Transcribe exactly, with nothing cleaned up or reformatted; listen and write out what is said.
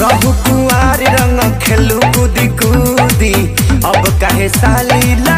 रहु कुआर रंग खेलू कूदी कूदी अब काहे साली